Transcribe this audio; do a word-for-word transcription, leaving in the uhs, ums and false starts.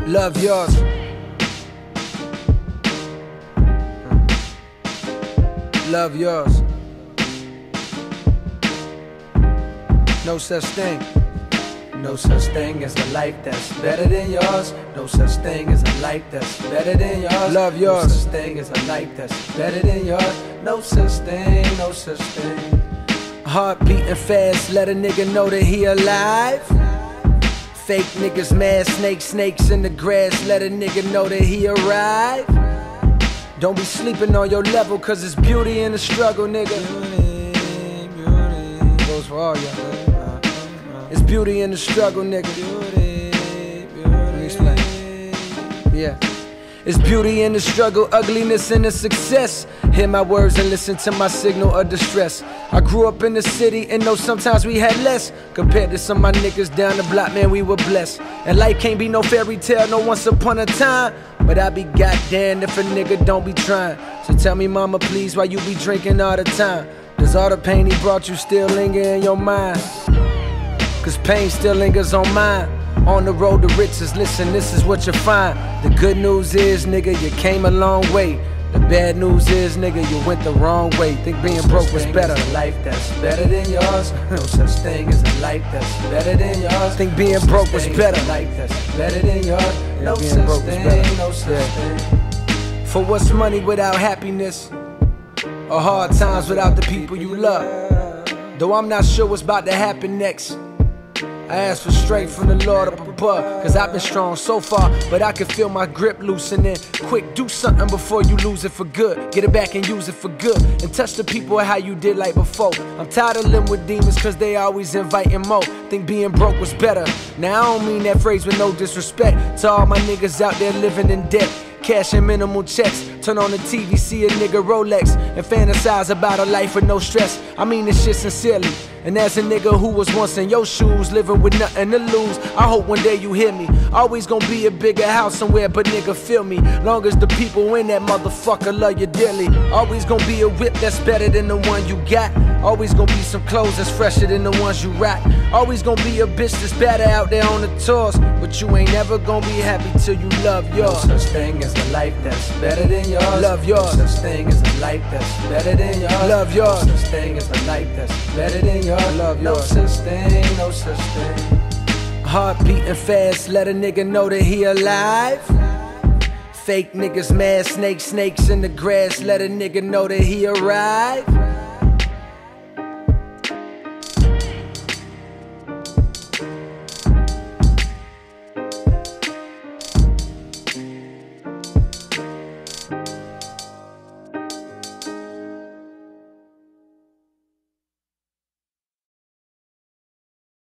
Love yours. Love yours. No such thing. No such thing as a life that's better than yours. No such thing as a life that's better than yours. Love yours. No such thing as a life that's better than yours. No such thing, no such thing. Heart beating fast, let a nigga know that he alive. Fake niggas mad, snakes, snakes in the grass, let a nigga know that he arrived. Don't be sleeping on your level, cause it's beauty in the struggle, nigga. Beauty, beauty. Goes for all y'all. It's beauty in the struggle, nigga. Beauty, beauty. Let me explain. Yeah. It's beauty in the struggle, ugliness in the success. Hear my words and listen to my signal of distress. I grew up in the city and know sometimes we had less. Compared to some of my niggas down the block, man, we were blessed. And life can't be no fairy tale, no once upon a time. But I be goddamn if a nigga don't be trying. So tell me, mama, please, why you be drinking all the time? Does all the pain he brought you still linger in your mind? Cause pain still lingers on mine. On the road to riches, listen, this is what you find. The good news is, nigga, you came a long way. The bad news is, nigga, you went the wrong way. Think being broke was better. A life that's better than yours. No such thing as a life that's better than yours. Think being broke was better. A life that's better than yours. No such thing, no such thing. For what's money without happiness? Or hard times without the people you love? Though I'm not sure what's about to happen next, I ask for strength from the Lord up above. Cause I've been strong so far, but I can feel my grip loosening. Quick, do something before you lose it for good. Get it back and use it for good. And touch the people how you did like before. I'm tired of living with demons cause they always inviting more. Think being broke was better. Now I don't mean that phrase with no disrespect to all my niggas out there living in debt. Cash and minimal checks. Turn on the T V, see a nigga Rolex, and fantasize about a life with no stress. I mean this shit sincerely. And as a nigga who was once in your shoes, living with nothing to lose, I hope one day you hear me. Always gonna be a bigger house somewhere, but nigga feel me. Long as the people in that motherfucker love you dearly. Always gonna be a whip that's better than the one you got. Always gonna be some clothes that's fresher than the ones you rock. Always gonna be a bitch that's better out there on the tours. But you ain't never gonna be happy till you love yours. No such thing as a life that's better than yours. Love yours. No such thing as a life that's better than yours. Love yours. No such thing as a life that's better than yours. Love yours. No such thing, no such thing. Heart beating fast, let a nigga know that he alive. Fake niggas mad, snakes, snakes in the grass, let a nigga know that he arrived.